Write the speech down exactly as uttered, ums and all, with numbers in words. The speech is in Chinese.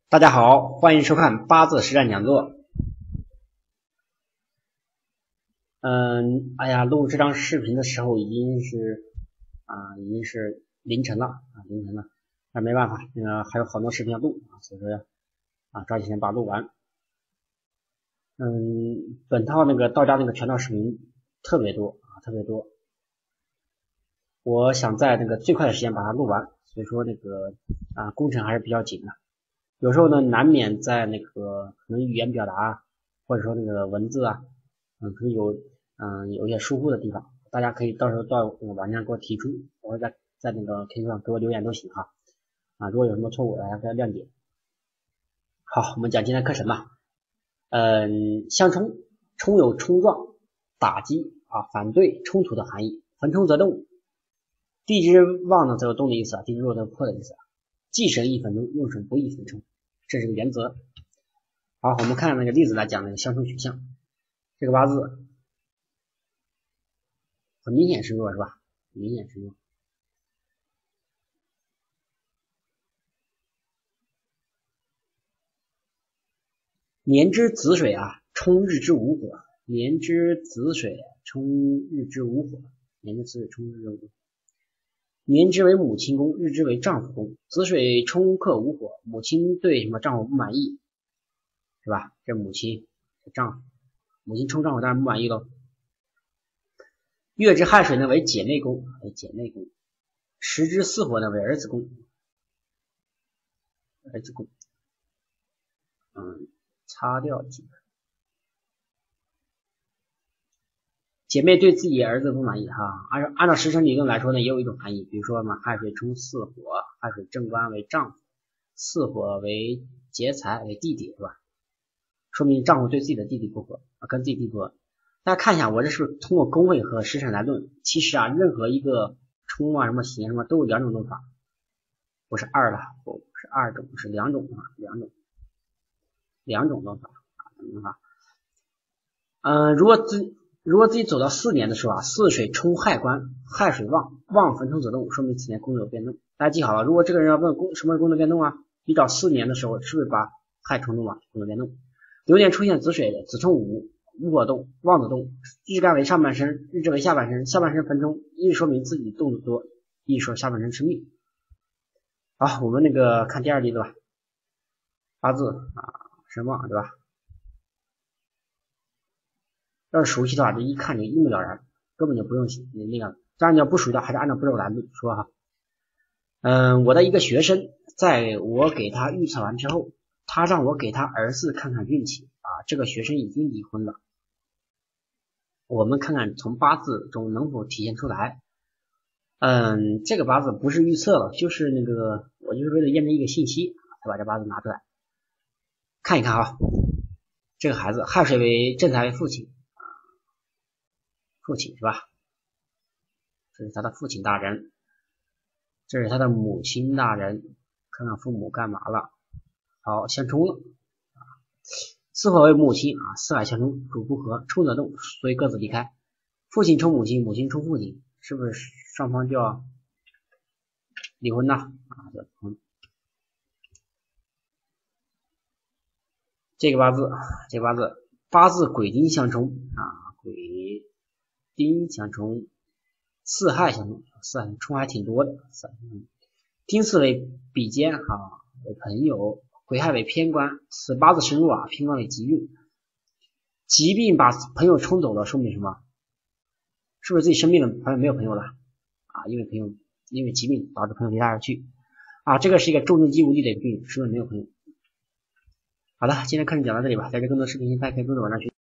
大家好，欢迎收看八字实战讲座。嗯，哎呀，录这张视频的时候已经是啊，已经是凌晨了啊，凌晨了。但没办法，那个还有好多视频要录啊，所以说啊，抓紧时间把它录完。嗯，本套那个道家那个全套视频特别多啊，特别多。我想在那个最快的时间把它录完，所以说那个啊工程还是比较紧的。有时候呢，难免在那个可能语言表达或者说那个文字啊，嗯，可能有嗯有一些疏忽的地方，大家可以到时候到那个网站给我提出，或者在在那个 Q Q 上给我留言都行哈。啊，如果有什么错误，大家可以谅解。好，我们讲今天课程吧。嗯，相冲，冲有冲撞、打击啊、反对、冲突的含义。横冲则动，地支旺呢则有动的意思啊，地支弱则破的意思啊。忌神易反冲，用神不易反冲，这是个原则。好，我们看那个例子来讲那个相冲取向。这个八字很明显是弱是吧？很明显是弱。年之子水啊，冲日之午火。年之子水冲日之午火。年之子水冲日之午火。年之为母亲宫，日之为丈夫宫。子水冲克午火，母亲对什么丈夫不满意，是吧？这母亲，这丈夫，母亲冲丈夫当然不满意喽。月之亥水呢为姐妹宫，为姐妹宫。时之巳火呢为儿子宫，儿子宫。嗯，擦掉几个。姐妹对自己儿子不满意哈，按按照时辰理论来说呢，也有一种含义，比如说嘛，亥水冲巳火，亥水正官为丈夫，巳火为劫财为弟弟，是吧？说明丈夫对自己的弟弟不和啊，跟自己弟弟不和。大家看一下，我这是通过宫位和时辰来论。其实啊，任何一个冲啊、什么刑什么都有两种论法，不是二了，不是二种，是两种啊，两种，两种论法啊，论法。嗯，如果自如果自己走到四年的时候啊，巳水冲亥官，亥水旺，旺逢冲则动，说明此年宫有变动。大家记好了，如果这个人要问宫什么是宫的变动啊，你找四年的时候是不是把亥冲动了，宫的变动？流年出现子水，子冲午，午火动，旺子动，日干为上半身，日支为下半身，下半身逢冲，一说明自己动的多，一说下半身吃命。好，我们那个看第二例子吧，八字啊，身旺对吧？要是熟悉的话，这一看就一目了然，根本就不用那个。当然你要不熟的，还是按照步骤来说哈。嗯，我的一个学生，在我给他预测完之后，他让我给他儿子看看运气啊。这个学生已经离婚了，我们看看从八字中能否体现出来。嗯，这个八字不是预测了，就是那个我就是为了验证一个信息，才把这八字拿出来看一看啊。这个孩子亥水为正财为父亲。父亲是吧？这是他的父亲大人，这是他的母亲大人，看看父母干嘛了。好，相冲了啊，巳火为母亲啊，巳亥相冲，主不和，冲则动，所以各自离开。父亲冲母亲，母亲冲父亲，是不是双方就要离婚呢？啊，就离这个八字，这个八字八字癸丁相冲啊，癸丁相冲，巳亥相冲，巳亥冲还挺多的。丁巳为比肩哈，为朋友，癸亥为偏官，此八字生弱啊，偏官为疾运，疾病把朋友冲走了，说明什么？是不是自己生病了，朋友没有朋友了啊？因为朋友因为疾病导致朋友离他而去啊，这个是一个重症肌无力的一个病，说明没有朋友。好的，今天课程讲到这里吧，在这更多视频大家可以跟着网上学。